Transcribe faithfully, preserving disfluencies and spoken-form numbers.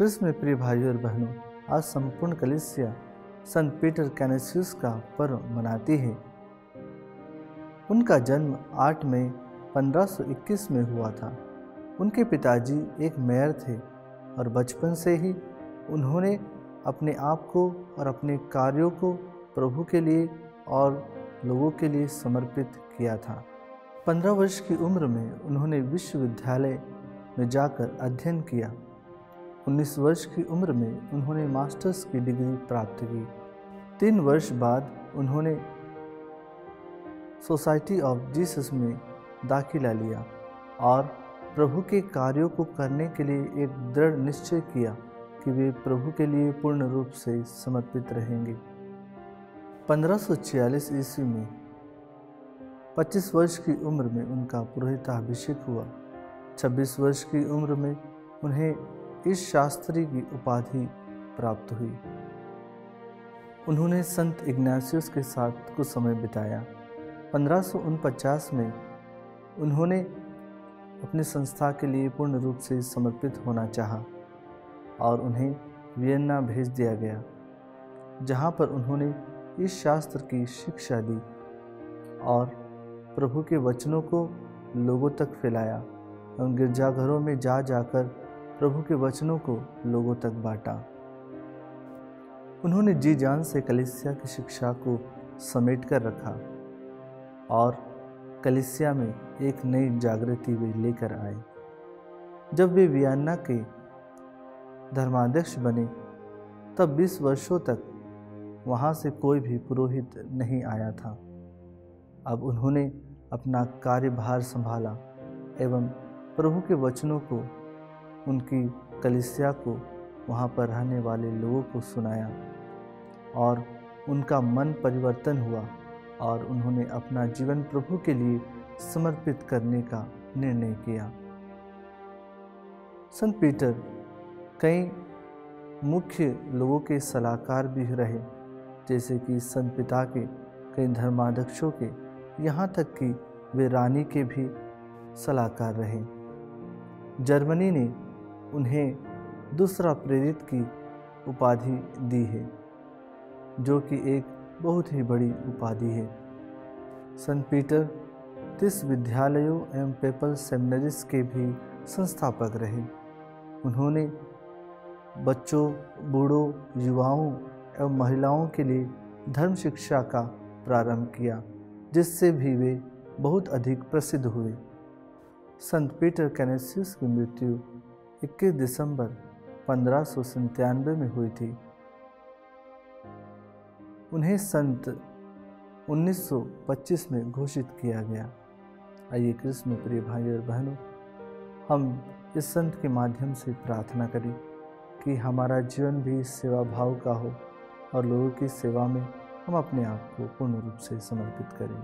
क्रिस्त में प्रिय भाइयों और बहनों, आज संपूर्ण कलीसिया संत पीटर कैनेसियस का पर्व मनाती है। उनका जन्म आठ मई पंद्रह सौ इक्कीस में हुआ था। उनके पिताजी एक मेयर थे और बचपन से ही उन्होंने अपने आप को और अपने कार्यों को प्रभु के लिए और लोगों के लिए समर्पित किया था। पंद्रह वर्ष की उम्र में उन्होंने विश्वविद्यालय में जाकर अध्ययन किया। उन्नीस वर्ष की उम्र में उन्होंने मास्टर्स की डिग्री प्राप्त की। तीन वर्ष बाद उन्होंने सोसाइटी ऑफ जीसस में दाखिला लिया और प्रभु के कार्यों को करने के लिए एक दृढ़ निश्चय किया कि वे प्रभु के लिए पूर्ण रूप से समर्पित रहेंगे। पंद्रह सौ छियालीस ईस्वी में पच्चीस वर्ष की उम्र में उनका पुरोहिताभिषेक हुआ। छब्बीस वर्ष की उम्र में उन्हें इस शास्त्री की उपाधि प्राप्त हुई। उन्होंने संत इग्नासियस के साथ कुछ समय बिताया। पंद्रह सौ उनपचास में उन्होंने अपनी संस्था के लिए पूर्ण रूप से समर्पित होना चाहा और उन्हें वियन्ना भेज दिया गया, जहां पर उन्होंने इस शास्त्र की शिक्षा दी और प्रभु के वचनों को लोगों तक फैलाया एवं गिरजाघरों में जा जाकर प्रभु के वचनों को लोगों तक बांटा। उन्होंने जी जान से कलीसिया की शिक्षा को समेट कर रखा और कलीसिया में एक नई जागृति वे लेकर आए। जब वे वियन्ना के धर्माध्यक्ष बने तब बीस वर्षों तक वहाँ से कोई भी पुरोहित नहीं आया था। अब उन्होंने अपना कार्यभार संभाला एवं प्रभु के वचनों को उनकी कलीसिया को वहाँ पर रहने वाले लोगों को सुनाया और उनका मन परिवर्तन हुआ और उन्होंने अपना जीवन प्रभु के लिए समर्पित करने का निर्णय किया। संत पीटर कई मुख्य लोगों के सलाहकार भी रहे, जैसे कि संत पिता के, कई धर्माध्यक्षों के, यहाँ तक कि वे रानी के भी सलाहकार रहे। जर्मनी ने उन्हें दूसरा प्रेरित की उपाधि दी है, जो कि एक बहुत ही बड़ी उपाधि है। संत पीटर तीस विद्यालयों एवं पेपल सेमिनरीज के भी संस्थापक रहे। उन्होंने बच्चों, बूढ़ों, युवाओं एवं महिलाओं के लिए धर्म शिक्षा का प्रारंभ किया, जिससे भी वे बहुत अधिक प्रसिद्ध हुए। संत पीटर कैनेसियस की मृत्यु इक्कीस दिसंबर पंद्रह सौ सत्तानवे में हुई थी। उन्हें संत उन्नीस सौ पच्चीस में घोषित किया गया। आइए क्रिस्त में प्रिय भाइयों और बहनों, हम इस संत के माध्यम से प्रार्थना करें कि हमारा जीवन भी सेवा भाव का हो और लोगों की सेवा में हम अपने आप को पूर्ण रूप से समर्पित करें।